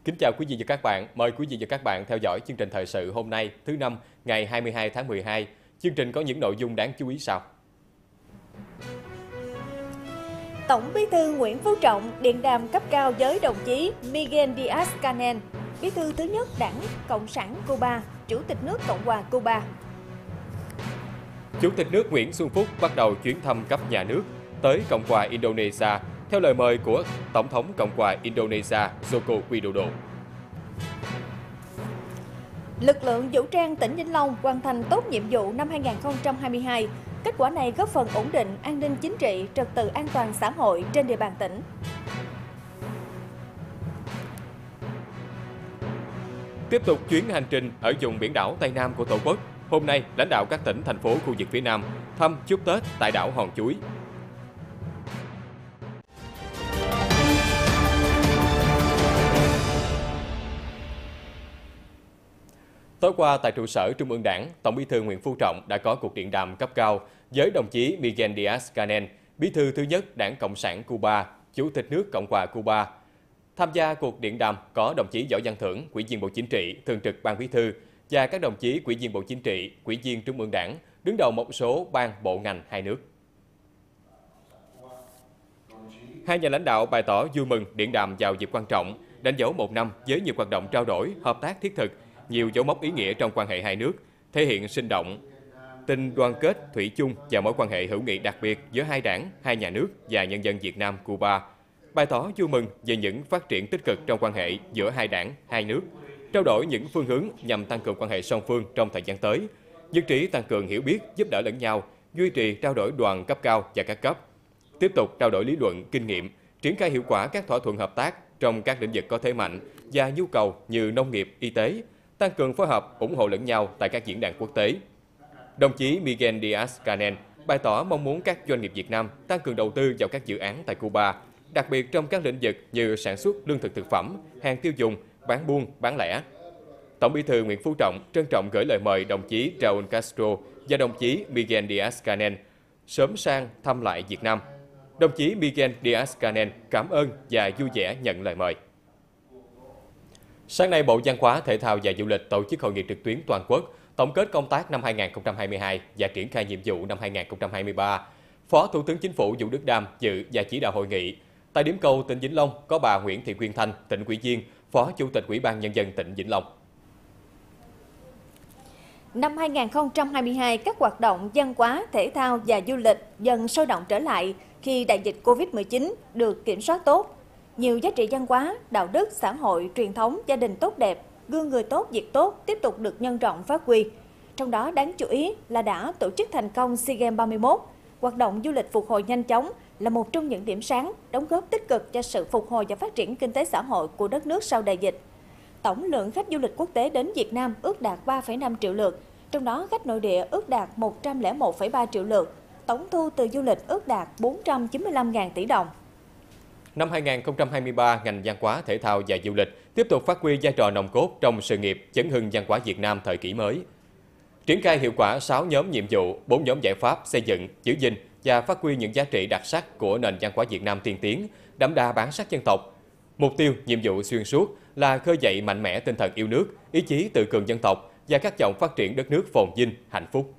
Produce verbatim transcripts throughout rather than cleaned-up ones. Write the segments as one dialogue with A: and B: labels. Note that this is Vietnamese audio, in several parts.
A: Kính chào quý vị và các bạn. Mời quý vị và các bạn theo dõi chương trình thời sự hôm nay, thứ năm, ngày hai mươi hai tháng mười hai. Chương trình có những nội dung đáng chú ý sau.
B: Tổng Bí thư Nguyễn Phú Trọng điện đàm cấp cao với đồng chí Miguel Díaz-Canel, Bí thư thứ nhất Đảng Cộng sản Cuba, Chủ tịch nước Cộng hòa Cuba.
A: Chủ tịch nước Nguyễn Xuân Phúc bắt đầu chuyến thăm cấp nhà nước tới Cộng hòa Indonesia theo lời mời của Tổng thống Cộng hòa Indonesia Joko Widodo.
B: Lực lượng vũ trang tỉnh Vĩnh Long hoàn thành tốt nhiệm vụ năm hai nghìn không trăm hai mươi hai. Kết quả này góp phần ổn định an ninh chính trị, trật tự an toàn xã hội trên địa bàn tỉnh.
A: Tiếp tục chuyến hành trình ở vùng biển đảo Tây Nam của Tổ quốc, hôm nay lãnh đạo các tỉnh, thành phố khu vực phía Nam thăm chúc Tết tại đảo Hòn Chuối. Tối qua tại trụ sở Trung ương Đảng, Tổng Bí thư Nguyễn Phú Trọng đã có cuộc điện đàm cấp cao với đồng chí Miguel Díaz-Canel, Bí thư thứ nhất Đảng Cộng sản Cuba, Chủ tịch nước Cộng hòa Cuba. Tham gia cuộc điện đàm có đồng chí Võ Văn Thưởng, Ủy viên Bộ Chính trị, Thường trực Ban Bí thư và các đồng chí Ủy viên Bộ Chính trị, Ủy viên Trung ương Đảng, đứng đầu một số ban bộ ngành hai nước. Hai nhà lãnh đạo bày tỏ vui mừng điện đàm vào dịp quan trọng, đánh dấu một năm với nhiều hoạt động trao đổi, hợp tác thiết thực, nhiều dấu mốc ý nghĩa trong quan hệ hai nước, thể hiện sinh động tình đoàn kết thủy chung và mối quan hệ hữu nghị đặc biệt giữa hai đảng, hai nhà nước và nhân dân Việt Nam, Cuba. Bày tỏ vui mừng về những phát triển tích cực trong quan hệ giữa hai đảng, hai nước, trao đổi những phương hướng nhằm tăng cường quan hệ song phương trong thời gian tới, nhất trí tăng cường hiểu biết, giúp đỡ lẫn nhau, duy trì trao đổi đoàn cấp cao và các cấp, tiếp tục trao đổi lý luận, kinh nghiệm, triển khai hiệu quả các thỏa thuận hợp tác trong các lĩnh vực có thế mạnh và nhu cầu như nông nghiệp, y tế, tăng cường phối hợp, ủng hộ lẫn nhau tại các diễn đàn quốc tế. Đồng chí Miguel Díaz-Canel bày tỏ mong muốn các doanh nghiệp Việt Nam tăng cường đầu tư vào các dự án tại Cuba, đặc biệt trong các lĩnh vực như sản xuất lương thực thực phẩm, hàng tiêu dùng, bán buôn, bán lẻ. Tổng Bí thư Nguyễn Phú Trọng trân trọng gửi lời mời đồng chí Raúl Castro và đồng chí Miguel Díaz-Canel sớm sang thăm lại Việt Nam. Đồng chí Miguel Díaz-Canel cảm ơn và vui vẻ nhận lời mời. Sáng nay, Bộ Văn hóa, Thể thao và Du lịch tổ chức hội nghị trực tuyến toàn quốc tổng kết công tác năm hai nghìn không trăm hai mươi hai và triển khai nhiệm vụ năm hai nghìn không trăm hai mươi ba. Phó Thủ tướng Chính phủ Vũ Đức Đam dự và chỉ đạo hội nghị. Tại điểm cầu tỉnh Vĩnh Long có bà Nguyễn Thị Quyên Thanh, tỉnh ủy viên, Phó Chủ tịch Ủy ban Nhân dân tỉnh Vĩnh Long.
B: Năm hai nghìn không trăm hai mươi hai, các hoạt động văn hóa, thể thao và du lịch dần sôi động trở lại khi đại dịch Covid mười chín được kiểm soát tốt. Nhiều giá trị văn hóa, đạo đức, xã hội, truyền thống, gia đình tốt đẹp, gương người tốt, việc tốt tiếp tục được nhân rộng phát huy. Trong đó đáng chú ý là đã tổ chức thành công SEA Games ba mươi mốt. Hoạt động du lịch phục hồi nhanh chóng là một trong những điểm sáng, đóng góp tích cực cho sự phục hồi và phát triển kinh tế xã hội của đất nước sau đại dịch. Tổng lượng khách du lịch quốc tế đến Việt Nam ước đạt ba phẩy năm triệu lượt, trong đó khách nội địa ước đạt một trăm lẻ một phẩy ba triệu lượt, tổng thu từ du lịch ước đạt bốn trăm chín mươi lăm nghìn tỷ đồng.
A: Năm hai nghìn không trăm hai mươi ba, ngành văn hóa, thể thao và du lịch tiếp tục phát huy vai trò nòng cốt trong sự nghiệp chấn hưng văn hóa Việt Nam thời kỷ mới. Triển khai hiệu quả sáu nhóm nhiệm vụ, bốn nhóm giải pháp xây dựng, giữ gìn và phát huy những giá trị đặc sắc của nền văn hóa Việt Nam tiên tiến, đậm đà bản sắc dân tộc. Mục tiêu, nhiệm vụ xuyên suốt là khơi dậy mạnh mẽ tinh thần yêu nước, ý chí tự cường dân tộc và khát vọng phát triển đất nước phồn vinh, hạnh phúc.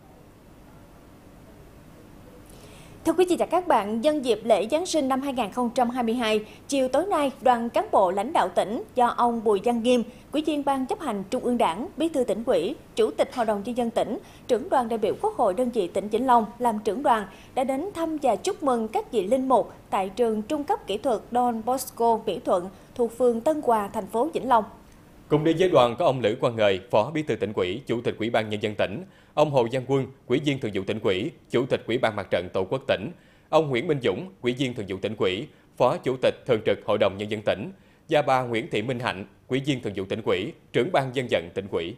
B: Thưa quý vị và các bạn, nhân dịp lễ Giáng sinh năm hai nghìn không trăm hai mươi hai, chiều tối nay, đoàn cán bộ lãnh đạo tỉnh do ông Bùi Văn Nghiêm, Ủy viên Ban chấp hành Trung ương Đảng, Bí thư Tỉnh ủy, Chủ tịch Hội đồng Nhân dân tỉnh, trưởng đoàn đại biểu Quốc hội đơn vị tỉnh Vĩnh Long làm trưởng đoàn đã đến thăm và chúc mừng các vị linh mục tại trường Trung cấp Kỹ thuật Don Bosco Mỹ Thuận thuộc phường Tân Hòa, thành phố Vĩnh Long.
A: Cùng đi với đoàn có ông Lữ Quang Ngời, Phó Bí thư Tỉnh ủy, Chủ tịch Ủy ban Nhân dân tỉnh, ông Hồ Văn Quân, Ủy viên Thường vụ Tỉnh ủy, Chủ tịch Ủy ban Mặt trận Tổ quốc tỉnh, ông Nguyễn Minh Dũng, Ủy viên Thường vụ Tỉnh ủy, Phó Chủ tịch Thường trực Hội đồng Nhân dân tỉnh, và bà Nguyễn Thị Minh Hạnh, Ủy viên Thường vụ Tỉnh ủy, Trưởng ban Dân vận Tỉnh ủy.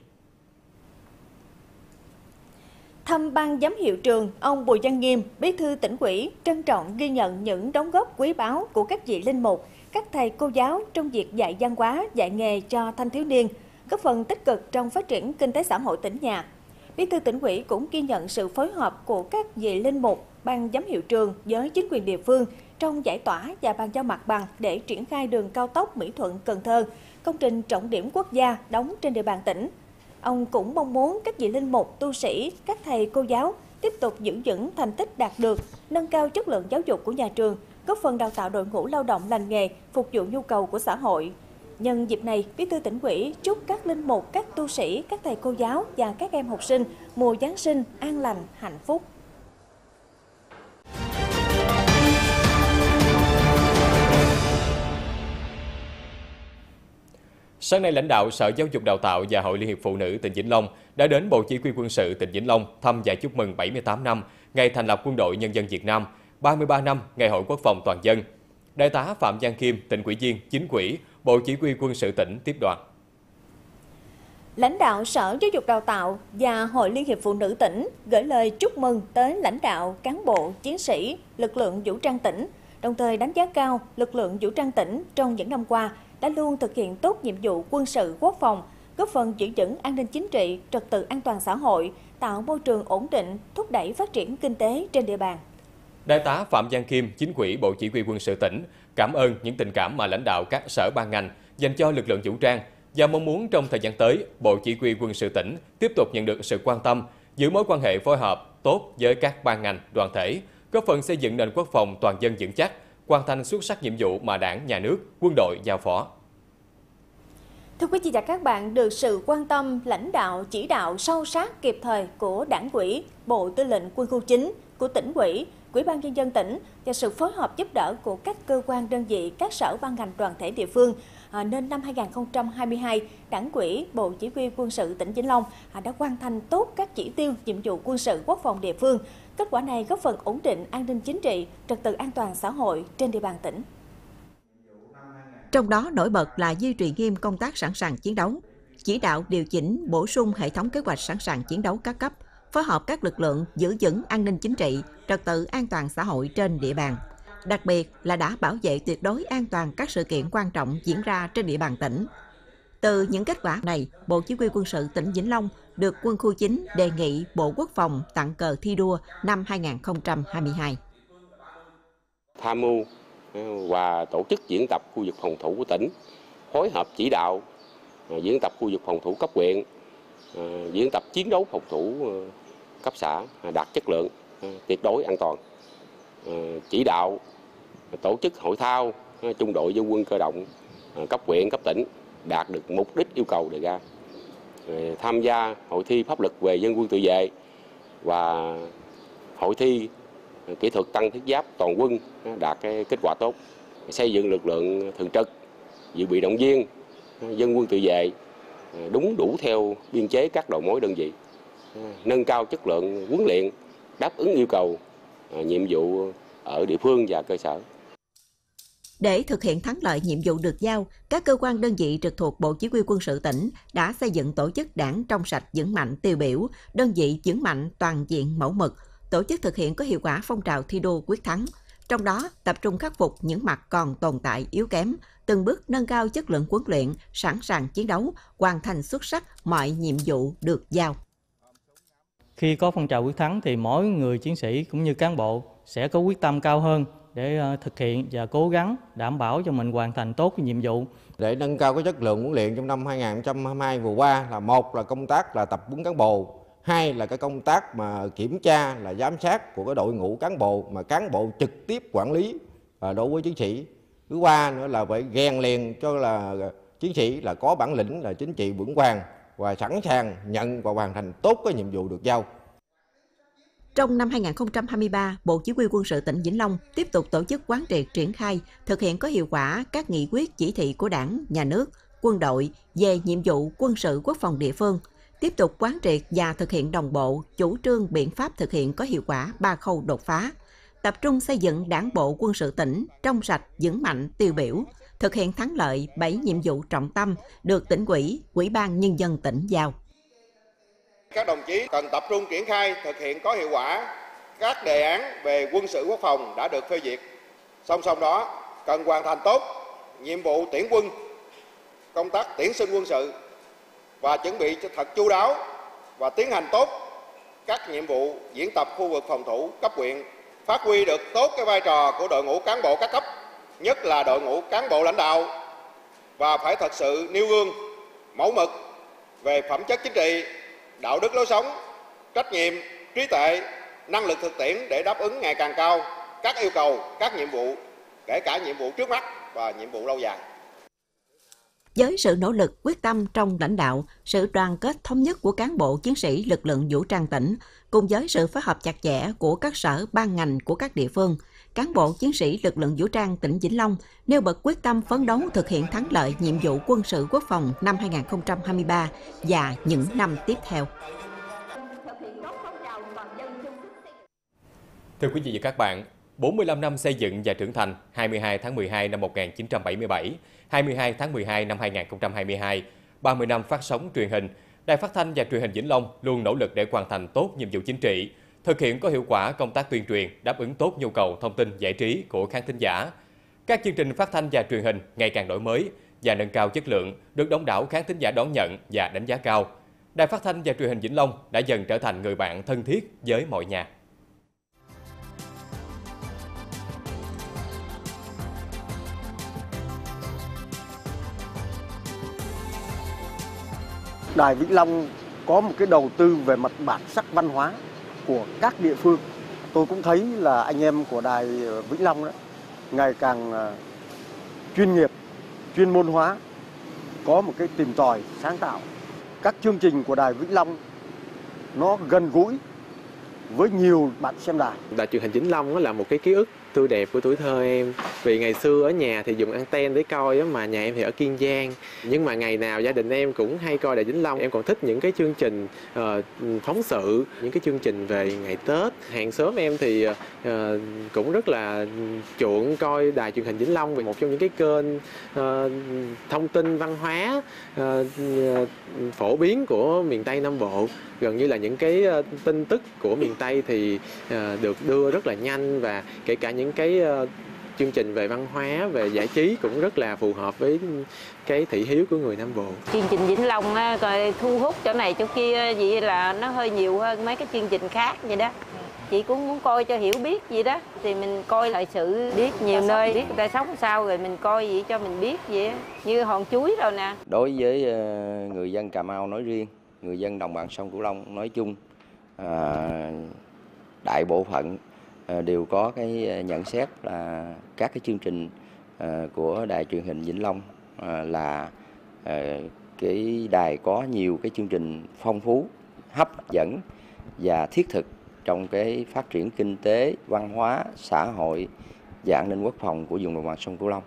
B: Thăm ban giám hiệu trường, ông Bùi Văn Nghiêm, Bí thư Tỉnh ủy, trân trọng ghi nhận những đóng góp quý báu của các vị linh mục, các thầy cô giáo trong việc dạy văn hóa, dạy nghề cho thanh thiếu niên, góp phần tích cực trong phát triển kinh tế xã hội tỉnh nhà. Bí thư Tỉnh ủy cũng ghi nhận sự phối hợp của các vị linh mục, ban giám hiệu trường với chính quyền địa phương trong giải tỏa và bàn giao mặt bằng để triển khai đường cao tốc Mỹ Thuận - Cần Thơ, công trình trọng điểm quốc gia đóng trên địa bàn tỉnh. Ông cũng mong muốn các vị linh mục, tu sĩ, các thầy cô giáo tiếp tục giữ vững thành tích đạt được, nâng cao chất lượng giáo dục của nhà trường, góp phần đào tạo đội ngũ lao động lành nghề, phục vụ nhu cầu của xã hội. Nhân dịp này, Bí thư Tỉnh ủy chúc các linh mục, các tu sĩ, các thầy cô giáo và các em học sinh mùa Giáng sinh an lành, hạnh phúc.
A: Sáng nay, lãnh đạo Sở Giáo dục Đào tạo và Hội Liên hiệp Phụ nữ tỉnh Vĩnh Long đã đến Bộ Chỉ huy Quân sự tỉnh Vĩnh Long thăm và chúc mừng bảy mươi tám năm ngày thành lập Quân đội Nhân dân Việt Nam, ba mươi ba năm ngày Hội Quốc phòng toàn dân. Đại tá Phạm Văn Kim, tỉnh ủy viên, chính ủy, Bộ Chỉ huy Quân sự tỉnh tiếp đoàn.
B: Lãnh đạo Sở Giáo dục Đào tạo và Hội Liên hiệp Phụ nữ tỉnh gửi lời chúc mừng tới lãnh đạo, cán bộ, chiến sĩ, lực lượng vũ trang tỉnh, đồng thời đánh giá cao lực lượng vũ trang tỉnh trong những năm qua đã luôn thực hiện tốt nhiệm vụ quân sự quốc phòng, góp phần giữ vững an ninh chính trị, trật tự an toàn xã hội, tạo môi trường ổn định, thúc đẩy phát triển kinh tế trên địa bàn.
A: Đại tá Phạm Văn Kim, chính ủy Bộ Chỉ huy Quân sự tỉnh, cảm ơn những tình cảm mà lãnh đạo các sở ban ngành dành cho lực lượng vũ trang và mong muốn trong thời gian tới, Bộ Chỉ huy Quân sự tỉnh tiếp tục nhận được sự quan tâm, giữ mối quan hệ phối hợp tốt với các ban ngành, đoàn thể, góp phần xây dựng nền quốc phòng toàn dân vững chắc, hoàn thành xuất sắc nhiệm vụ mà Đảng, Nhà nước, quân đội giao phó.
B: Thưa quý vị và các bạn, được sự quan tâm, lãnh đạo, chỉ đạo sâu sát kịp thời của Đảng ủy, Bộ Tư lệnh Quân khu chín, của tỉnh ủy, Ủy ban Nhân dân tỉnh và sự phối hợp giúp đỡ của các cơ quan đơn vị, các sở ban ngành đoàn thể địa phương, à, nên năm hai nghìn không trăm hai mươi hai, Đảng ủy, Bộ Chỉ huy Quân sự tỉnh Vĩnh Long à, đã hoàn thành tốt các chỉ tiêu nhiệm vụ quân sự quốc phòng địa phương. Kết quả này góp phần ổn định an ninh chính trị, trật tự an toàn xã hội trên địa bàn tỉnh.
C: Trong đó nổi bật là duy trì nghiêm công tác sẵn sàng chiến đấu, chỉ đạo điều chỉnh bổ sung hệ thống kế hoạch sẵn sàng chiến đấu các cấp, phối hợp các lực lượng giữ vững an ninh chính trị, trật tự an toàn xã hội trên địa bàn. Đặc biệt là đã bảo vệ tuyệt đối an toàn các sự kiện quan trọng diễn ra trên địa bàn tỉnh. Từ những kết quả này, Bộ Chỉ huy Quân sự tỉnh Vĩnh Long được Quân khu chín đề nghị Bộ Quốc phòng tặng cờ thi đua năm hai nghìn không trăm hai mươi hai.
D: Tham mưu và tổ chức diễn tập khu vực phòng thủ của tỉnh, phối hợp chỉ đạo diễn tập khu vực phòng thủ cấp huyện, diễn tập chiến đấu phòng thủ cấp xã đạt chất lượng, tuyệt đối an toàn, chỉ đạo tổ chức hội thao trung đội dân quân cơ động cấp huyện, cấp tỉnh đạt được mục đích yêu cầu đề ra, tham gia hội thi pháp lực về dân quân tự vệ và hội thi kỹ thuật tăng thiết giáp toàn quân đạt cái kết quả tốt, xây dựng lực lượng thường trực, dự bị động viên dân quân tự vệ đúng đủ theo biên chế các đầu mối đơn vị, nâng cao chất lượng huấn luyện đáp ứng yêu cầu nhiệm vụ ở địa phương và cơ sở.
C: Để thực hiện thắng lợi nhiệm vụ được giao, các cơ quan đơn vị trực thuộc Bộ Chỉ huy Quân sự tỉnh đã xây dựng tổ chức đảng trong sạch vững mạnh tiêu biểu, đơn vị vững mạnh toàn diện mẫu mực, tổ chức thực hiện có hiệu quả phong trào thi đua quyết thắng. Trong đó, tập trung khắc phục những mặt còn tồn tại yếu kém, từng bước nâng cao chất lượng huấn luyện, sẵn sàng chiến đấu, hoàn thành xuất sắc mọi nhiệm vụ được giao.
E: Khi có phong trào quyết thắng thì mỗi người chiến sĩ cũng như cán bộ sẽ có quyết tâm cao hơn để thực hiện và cố gắng đảm bảo cho mình hoàn thành tốt cái nhiệm vụ.
F: Để nâng cao cái chất lượng huấn luyện trong năm hai nghìn không trăm hai mươi hai vừa qua là một là công tác là tập huấn cán bộ, hai là cái công tác mà kiểm tra là giám sát của cái đội ngũ cán bộ mà cán bộ trực tiếp quản lý đối với chiến sĩ. Thứ ba nữa là phải rèn luyện cho là chiến sĩ là có bản lĩnh là chính trị vững vàng và sẵn sàng nhận và hoàn thành tốt cái nhiệm vụ được giao.
C: Trong năm hai nghìn không trăm hai mươi ba, Bộ Chỉ huy Quân sự tỉnh Vĩnh Long tiếp tục tổ chức quán triệt triển khai, thực hiện có hiệu quả các nghị quyết chỉ thị của Đảng, Nhà nước, quân đội về nhiệm vụ quân sự quốc phòng địa phương, tiếp tục quán triệt và thực hiện đồng bộ chủ trương biện pháp thực hiện có hiệu quả ba khâu đột phá, tập trung xây dựng Đảng bộ quân sự tỉnh trong sạch, vững mạnh, tiêu biểu, thực hiện thắng lợi bảy nhiệm vụ trọng tâm được tỉnh ủy, Ủy ban Nhân dân tỉnh giao.
G: Các đồng chí cần tập trung triển khai thực hiện có hiệu quả các đề án về quân sự quốc phòng đã được phê duyệt. Song song đó, cần hoàn thành tốt nhiệm vụ tuyển quân, công tác tuyển sinh quân sự và chuẩn bị cho thật chu đáo và tiến hành tốt các nhiệm vụ diễn tập khu vực phòng thủ cấp huyện, phát huy được tốt cái vai trò của đội ngũ cán bộ các cấp, nhất là đội ngũ cán bộ lãnh đạo, và phải thật sự nêu gương, mẫu mực về phẩm chất chính trị, đạo đức lối sống, trách nhiệm, trí tuệ, năng lực thực tiễn để đáp ứng ngày càng cao các yêu cầu, các nhiệm vụ, kể cả nhiệm vụ trước mắt và nhiệm vụ lâu dài.
C: Với sự nỗ lực, quyết tâm trong lãnh đạo, sự đoàn kết thống nhất của cán bộ chiến sĩ lực lượng vũ trang tỉnh, cùng với sự phối hợp chặt chẽ của các sở ban ngành của các địa phương, cán bộ chiến sĩ lực lượng vũ trang tỉnh Vĩnh Long nêu bật quyết tâm phấn đấu thực hiện thắng lợi nhiệm vụ quân sự quốc phòng năm hai nghìn không trăm hai mươi ba và những năm tiếp theo.
A: Thưa quý vị và các bạn, bốn mươi lăm năm xây dựng và trưởng thành, hai mươi hai tháng mười hai năm một nghìn chín trăm bảy mươi bảy, hai mươi hai tháng mười hai năm hai nghìn không trăm hai mươi hai, ba mươi năm phát sóng truyền hình, Đài Phát thanh và Truyền hình Vĩnh Long luôn nỗ lực để hoàn thành tốt nhiệm vụ chính trị, thực hiện có hiệu quả công tác tuyên truyền, đáp ứng tốt nhu cầu thông tin giải trí của khán thính giả. Các chương trình phát thanh và truyền hình ngày càng đổi mới và nâng cao chất lượng, được đông đảo khán thính giả đón nhận và đánh giá cao. Đài Phát thanh và Truyền hình Vĩnh Long đã dần trở thành người bạn thân thiết với mọi nhà.
H: Đài Vĩnh Long có một cái đầu tư về mặt bản sắc văn hóa của các địa phương. Tôi cũng thấy là anh em của Đài Vĩnh Long đó, ngày càng chuyên nghiệp, chuyên môn hóa, có một cái tìm tòi, sáng tạo. Các chương trình của Đài Vĩnh Long nó gần gũi với nhiều bạn xem đài.
I: Đài Truyền hình Vĩnh Long là một cái ký ức tươi đẹp của tuổi thơ em. Vì ngày xưa ở nhà thì dùng anten để coi, mà nhà em thì ở Kiên Giang. Nhưng mà ngày nào gia đình em cũng hay coi Đài Vĩnh Long. Em còn thích những cái chương trình uh, phóng sự, những cái chương trình về ngày Tết. Hàng xóm em thì uh, cũng rất là chuộng coi Đài Truyền hình Vĩnh Long, vì một trong những cái kênh uh, thông tin văn hóa uh, phổ biến của miền Tây Nam Bộ. Gần như là những cái uh, tin tức của miền Tây thì uh, được đưa rất là nhanh, và kể cả những cái uh, chương trình về văn hóa, về giải trí cũng rất là phù hợp với cái thị hiếu của người Nam Bộ.
J: Chương trình Vĩnh Long á, coi thu hút chỗ này chỗ kia, vậy là nó hơi nhiều hơn mấy cái chương trình khác vậy đó. Chị cũng muốn coi cho hiểu biết gì đó, thì mình coi lại sự biết nhiều nơi, biết người ta sống sao, rồi mình coi vậy cho mình biết vậy, như hòn chuối rồi nè.
K: Đối với người dân Cà Mau nói riêng, người dân đồng bằng sông Cửu Long nói chung, à, đại bộ phận à, đều có cái nhận xét là các cái chương trình à, của Đài Truyền hình Vĩnh Long à, là à, cái đài có nhiều cái chương trình phong phú, hấp dẫn và thiết thực trong cái phát triển kinh tế, văn hóa, xã hội và an ninh quốc phòng của vùng đồng bằng sông Cửu Long,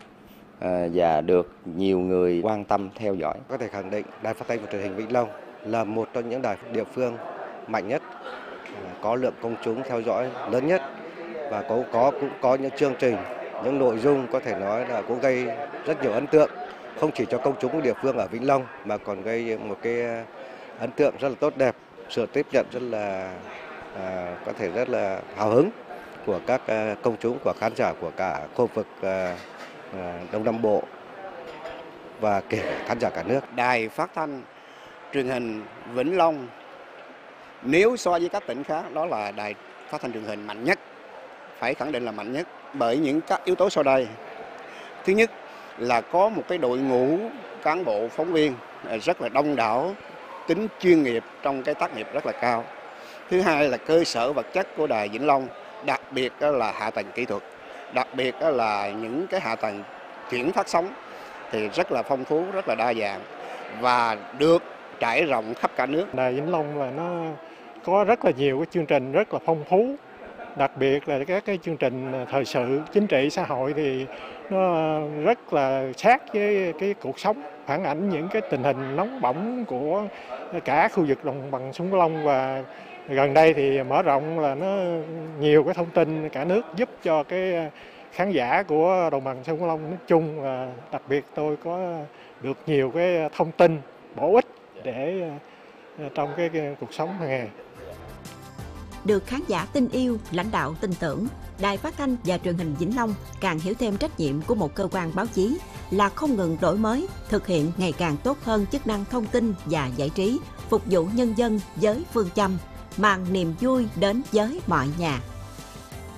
K: à, và được nhiều người quan tâm theo dõi.
L: Có thể khẳng định Đài Phát thanh và Truyền hình Vĩnh Long là một trong những đài địa phương mạnh nhất, có lượng công chúng theo dõi lớn nhất, và có có cũng có những chương trình, những nội dung có thể nói là cũng gây rất nhiều ấn tượng, không chỉ cho công chúng của địa phương ở Vĩnh Long mà còn gây một cái ấn tượng rất là tốt đẹp, sự tiếp nhận rất là à, có thể rất là hào hứng của các à, công chúng, của khán giả của cả khu vực à, à, Đông Nam Bộ và kể cả khán giả cả nước.
H: Đài Phát thanh Truyền hình Vĩnh Long nếu so với các tỉnh khác, đó là đài phát thanh truyền hình mạnh nhất, phải khẳng định là mạnh nhất bởi những các yếu tố sau đây. Thứ nhất là có một cái đội ngũ cán bộ phóng viên rất là đông đảo, tính chuyên nghiệp trong cái tác nghiệp rất là cao. Thứ hai là cơ sở vật chất của Đài Vĩnh Long, đặc biệt là hạ tầng kỹ thuật, đặc biệt là những cái hạ tầng chuyển phát sóng thì rất là phong phú, rất là đa dạng và được trải rộng khắp cả nước.
M: Đài Vĩnh Long là nó có rất là nhiều cái chương trình rất là phong phú, đặc biệt là các cái chương trình thời sự, chính trị, xã hội thì nó rất là sát với cái cuộc sống, phản ảnh những cái tình hình nóng bỏng của cả khu vực đồng bằng sông Cửu Long, và gần đây thì mở rộng là nó nhiều cái thông tin cả nước, giúp cho cái khán giả của đồng bằng sông Cửu Long nói chung, và đặc biệt tôi có được nhiều cái thông tin bổ ích để trong cái, cái cuộc sống hàng ngày.
C: Được khán giả tin yêu, lãnh đạo tin tưởng, Đài Phát thanh và Truyền hình Vĩnh Long càng hiểu thêm trách nhiệm của một cơ quan báo chí là không ngừng đổi mới, thực hiện ngày càng tốt hơn chức năng thông tin và giải trí, phục vụ nhân dân với phương châm mang niềm vui đến với mọi nhà.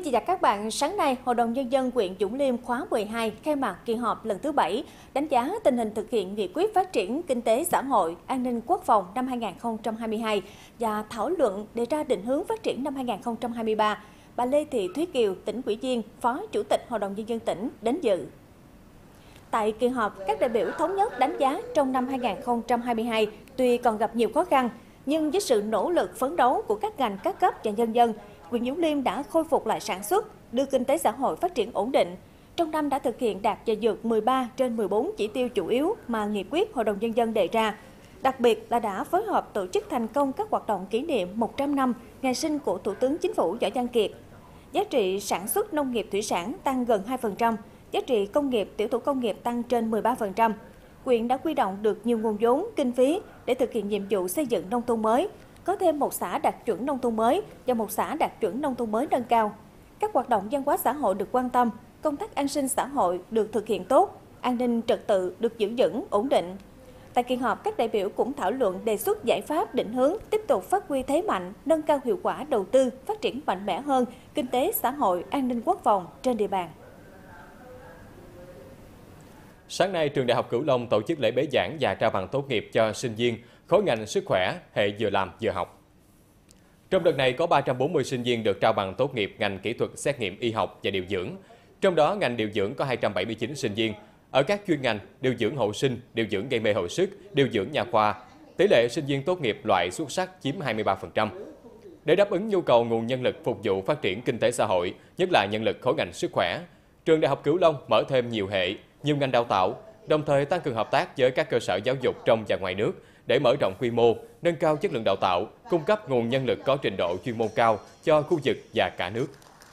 B: chị và các bạn, sáng nay, Hội đồng Nhân dân huyện Vũng Liêm khóa mười hai khai mạc kỳ họp lần thứ bảy, đánh giá tình hình thực hiện nghị quyết phát triển kinh tế xã hội, an ninh quốc phòng năm hai nghìn không trăm hai mươi hai và thảo luận đề ra định hướng phát triển năm hai nghìn không trăm hai mươi ba. Bà Lê Thị Thúy Kiều, tỉnh ủy viên, Phó Chủ tịch Hội đồng Nhân dân tỉnh đến dự. Tại kỳ họp, các đại biểu thống nhất đánh giá trong năm hai nghìn không trăm hai mươi hai tuy còn gặp nhiều khó khăn, nhưng với sự nỗ lực phấn đấu của các ngành các cấp và nhân dân, huyện Vũng Liêm đã khôi phục lại sản xuất, đưa kinh tế xã hội phát triển ổn định. Trong năm đã thực hiện đạt và vượt mười ba trên mười bốn chỉ tiêu chủ yếu mà nghị quyết Hội đồng Nhân dân đề ra. Đặc biệt là đã phối hợp tổ chức thành công các hoạt động kỷ niệm một trăm năm ngày sinh của Thủ tướng Chính phủ Võ Văn Kiệt. Giá trị sản xuất nông nghiệp thủy sản tăng gần hai phần trăm, giá trị công nghiệp tiểu thủ công nghiệp tăng trên mười ba phần trăm. Huyện đã huy động được nhiều nguồn vốn, kinh phí để thực hiện nhiệm vụ xây dựng nông thôn mới, có thêm một xã đạt chuẩn nông thôn mới và một xã đạt chuẩn nông thôn mới nâng cao. Các hoạt động văn hóa xã hội được quan tâm, công tác an sinh xã hội được thực hiện tốt, an ninh trật tự được giữ vững, ổn định. Tại kỳ họp, các đại biểu cũng thảo luận đề xuất giải pháp định hướng tiếp tục phát huy thế mạnh, nâng cao hiệu quả đầu tư, phát triển mạnh mẽ hơn kinh tế xã hội, an ninh quốc phòng trên địa bàn.
A: Sáng nay, Trường Đại học Cửu Long tổ chức lễ bế giảng và trao bằng tốt nghiệp cho sinh viên khối ngành sức khỏe, hệ vừa làm vừa học. Trong đợt này có ba trăm bốn mươi sinh viên được trao bằng tốt nghiệp ngành kỹ thuật xét nghiệm y học và điều dưỡng. Trong đó, ngành điều dưỡng có hai trăm bảy mươi chín sinh viên. Ở các chuyên ngành điều dưỡng hậu sinh, điều dưỡng gây mê hồi sức, điều dưỡng nha khoa, tỷ lệ sinh viên tốt nghiệp loại xuất sắc chiếm hai mươi ba phần trăm. Để đáp ứng nhu cầu nguồn nhân lực phục vụ phát triển kinh tế xã hội, nhất là nhân lực khối ngành sức khỏe, Trường Đại học Cửu Long mở thêm nhiều hệ, nhiều ngành đào tạo, đồng thời tăng cường hợp tác với các cơ sở giáo dục trong và ngoài nước để mở rộng quy mô, nâng cao chất lượng đào tạo, cung cấp nguồn nhân lực có trình độ chuyên môn cao cho khu vực và cả nước.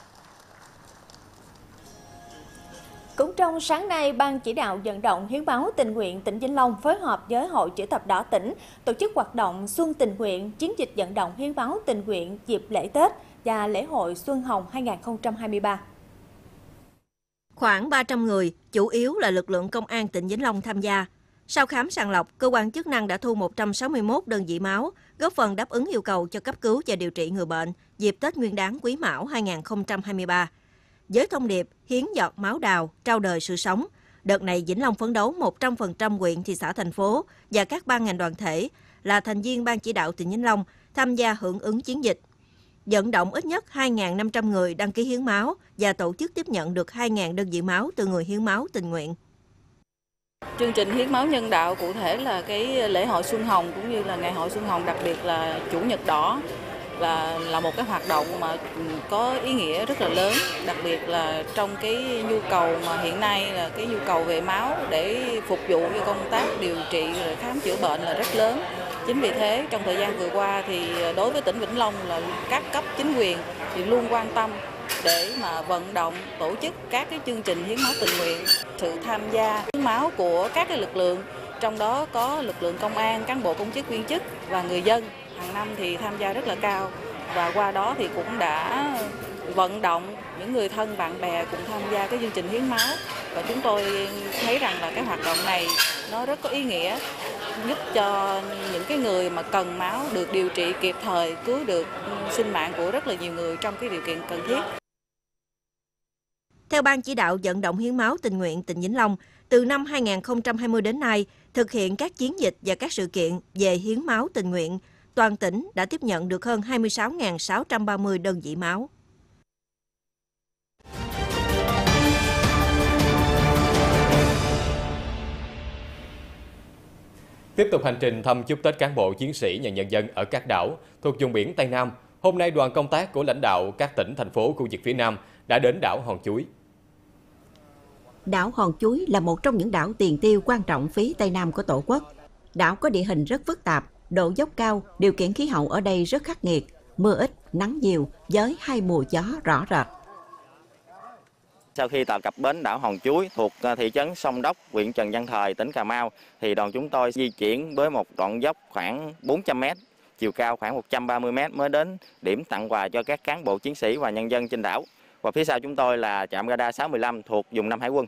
B: Cũng trong sáng nay, Ban chỉ đạo vận động hiến máu tình nguyện tỉnh Vĩnh Long phối hợp với Hội Chữ thập đỏ tỉnh tổ chức hoạt động Xuân tình nguyện, chiến dịch vận động hiến máu tình nguyện dịp lễ Tết và lễ hội Xuân Hồng hai nghìn không trăm hai mươi ba.
C: Khoảng ba trăm người, chủ yếu là lực lượng công an tỉnh Vĩnh Long tham gia. Sau khám sàng lọc, cơ quan chức năng đã thu một trăm sáu mươi mốt đơn vị máu, góp phần đáp ứng yêu cầu cho cấp cứu và điều trị người bệnh dịp Tết Nguyên đán Quý Mão hai nghìn không trăm hai mươi ba. Với thông điệp hiến giọt máu đào, trao đời sự sống, đợt này Vĩnh Long phấn đấu một trăm phần trăm huyện, thị xã, thành phố và các ban ngành đoàn thể là thành viên Ban chỉ đạo tỉnh Vĩnh Long tham gia hưởng ứng chiến dịch. Vận động ít nhất hai nghìn năm trăm người đăng ký hiến máu và tổ chức tiếp nhận được hai nghìn đơn vị máu từ người hiến máu tình nguyện.
N: Chương trình hiến máu nhân đạo cụ thể là cái lễ hội Xuân Hồng cũng như là ngày hội Xuân Hồng, đặc biệt là Chủ nhật đỏ là là một cái hoạt động mà có ý nghĩa rất là lớn, đặc biệt là trong cái nhu cầu mà hiện nay là cái nhu cầu về máu để phục vụ cho công tác điều trị rồi khám chữa bệnh là rất lớn. Chính vì thế trong thời gian vừa qua thì đối với tỉnh Vĩnh Long là các cấp chính quyền thì luôn quan tâm để mà vận động tổ chức các cái chương trình hiến máu tình nguyện, sự tham gia hiến máu của các cái lực lượng, trong đó có lực lượng công an, cán bộ công chức viên chức và người dân hàng năm thì tham gia rất là cao, và qua đó thì cũng đã vận động những người thân bạn bè cùng tham gia cái chương trình hiến máu, và chúng tôi thấy rằng là cái hoạt động này nó rất có ý nghĩa, giúp cho những cái người mà cần máu được điều trị kịp thời, cứu được sinh mạng của rất là nhiều người trong cái điều kiện cần thiết.
C: Theo Ban chỉ đạo vận động hiến máu tình nguyện tỉnh Vĩnh Long, từ năm hai nghìn không trăm hai mươi đến nay, thực hiện các chiến dịch và các sự kiện về hiến máu tình nguyện, toàn tỉnh đã tiếp nhận được hơn hai mươi sáu nghìn sáu trăm ba mươi đơn vị máu.
A: Tiếp tục hành trình thăm chúc Tết cán bộ chiến sĩ và nhân dân ở các đảo thuộc vùng biển Tây Nam, hôm nay đoàn công tác của lãnh đạo các tỉnh, thành phố khu vực phía Nam đã đến đảo Hòn Chuối.
C: Đảo Hòn Chuối là một trong những đảo tiền tiêu quan trọng phía Tây Nam của Tổ quốc. Đảo có địa hình rất phức tạp, độ dốc cao, điều kiện khí hậu ở đây rất khắc nghiệt, mưa ít, nắng nhiều với hai mùa gió rõ rệt.
O: Sau khi tàu cập bến đảo Hòn Chuối thuộc thị trấn Sông Đốc, huyện Trần Văn Thời, tỉnh Cà Mau, thì đoàn chúng tôi di chuyển với một đoạn dốc khoảng bốn trăm mét, chiều cao khoảng một trăm ba mươi mét mới đến điểm tặng quà cho các cán bộ chiến sĩ và nhân dân trên đảo. Và phía sau chúng tôi là trạm radar sáu một lăm thuộc vùng năm Hải quân.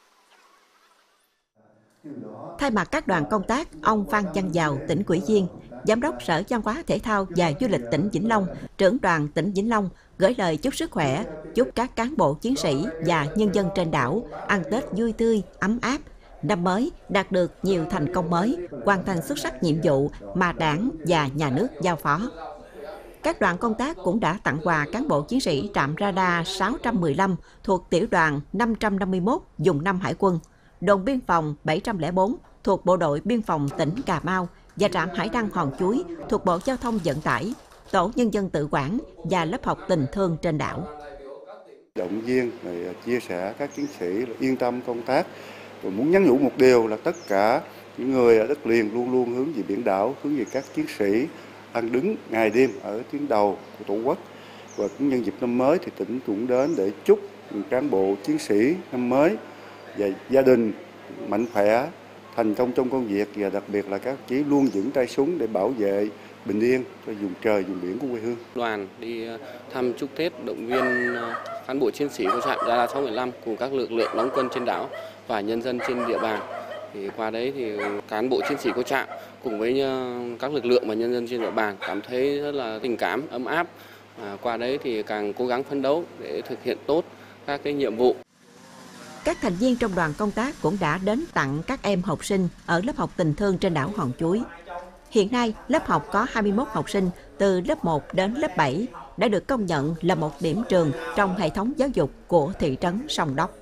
C: Thay mặt các đoàn công tác, ông Phan Văn Giàu, tỉnh ủy viên, Giám đốc Sở Văn hóa Thể thao và Du lịch tỉnh Vĩnh Long, trưởng đoàn tỉnh Vĩnh Long gửi lời chúc sức khỏe, chúc các cán bộ chiến sĩ và nhân dân trên đảo ăn Tết vui tươi, ấm áp, năm mới đạt được nhiều thành công mới, hoàn thành xuất sắc nhiệm vụ mà Đảng và Nhà nước giao phó. Các đoàn công tác cũng đã tặng quà cán bộ chiến sĩ trạm radar sáu trăm mười lăm thuộc tiểu đoàn năm trăm năm mươi mốt vùng năm Hải quân, đồn biên phòng bảy trăm lẻ bốn thuộc Bộ đội Biên phòng tỉnh Cà Mau và trạm Hải Đăng Hòn Chuối thuộc Bộ Giao thông Vận tải, tổ nhân dân tự quản và lớp học tình thương trên đảo.
P: Động viên, chia sẻ các chiến sĩ yên tâm công tác. Tôi muốn nhắn nhủ một điều là tất cả những người ở đất liền luôn luôn hướng về biển đảo, hướng về các chiến sĩ đang đứng ngày đêm ở tuyến đầu của Tổ quốc. Và cũng nhân dịp năm mới thì tỉnh cũng đến để chúc cán bộ chiến sĩ năm mới và gia đình mạnh khỏe, thành công trong công việc và đặc biệt là các đồng chí luôn vững tay súng để bảo vệ bình yên cho vùng trời, vùng biển của quê hương.
Q: Đoàn đi thăm chúc Tết động viên cán bộ chiến sĩ của trạm radar sáu một năm cùng các lực lượng đóng quân trên đảo và nhân dân trên địa bàn. Thì qua đấy thì cán bộ chiến sĩ của trạm cùng với các lực lượng và nhân dân trên địa bàn cảm thấy rất là tình cảm, ấm áp. À, qua đấy thì càng cố gắng phấn đấu để thực hiện tốt các cái nhiệm vụ.
C: Các thành viên trong đoàn công tác cũng đã đến tặng các em học sinh ở lớp học tình thương trên đảo Hòn Chuối. Hiện nay, lớp học có hai mươi mốt học sinh từ lớp một đến lớp bảy đã được công nhận là một điểm trường trong hệ thống giáo dục của thị trấn Sông Đốc.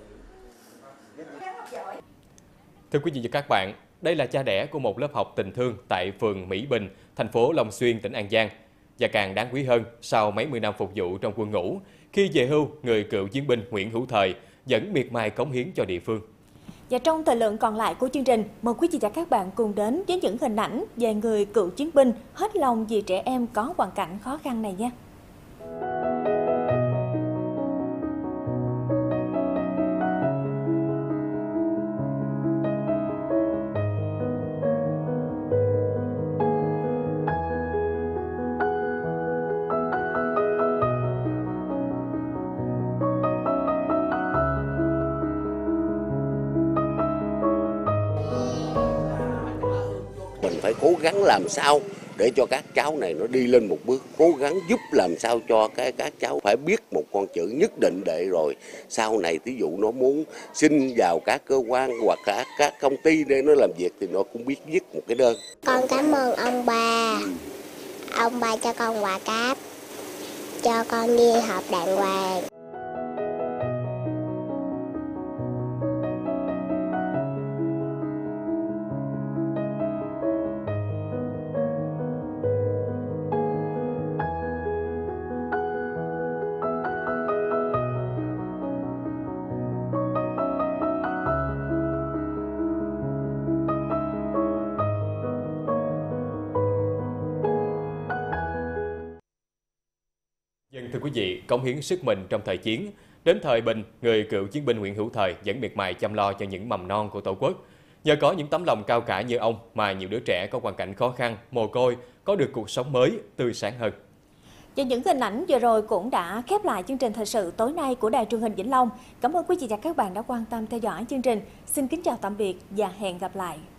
A: Thưa quý vị và các bạn, đây là cha đẻ của một lớp học tình thương tại phường Mỹ Bình, thành phố Long Xuyên, tỉnh An Giang. Và càng đáng quý hơn, sau mấy mươi năm phục vụ trong quân ngũ, khi về hưu, người cựu chiến binh Nguyễn Hữu Thời vẫn miệt mài cống hiến cho địa phương.
B: Và trong thời lượng còn lại của chương trình, mời quý vị và các bạn cùng đến với những hình ảnh về người cựu chiến binh hết lòng vì trẻ em có hoàn cảnh khó khăn này nhé.
D: Phải cố gắng làm sao để cho các cháu này nó đi lên một bước, cố gắng giúp làm sao cho cái các cháu phải biết một con chữ nhất định để rồi sau này ví dụ nó muốn xin vào các cơ quan hoặc các các công ty để nó làm việc thì nó cũng biết viết một cái đơn.
R: Con cảm ơn ông bà, ông bà cho con quà cáp, cho con đi học đàng hoàng.
A: Dân thưa quý vị, cống hiến sức mình trong thời chiến, đến thời bình, người cựu chiến binh Nguyễn Hữu Thời vẫn miệt mài chăm lo cho những mầm non của Tổ quốc. Nhờ có những tấm lòng cao cả như ông mà nhiều đứa trẻ có hoàn cảnh khó khăn, mồ côi có được cuộc sống mới, tươi sáng hơn.
B: Và những hình ảnh vừa rồi cũng đã khép lại chương trình thời sự tối nay của Đài Truyền hình Vĩnh Long. Cảm ơn quý vị và các bạn đã quan tâm theo dõi chương trình. Xin kính chào tạm biệt và hẹn gặp lại.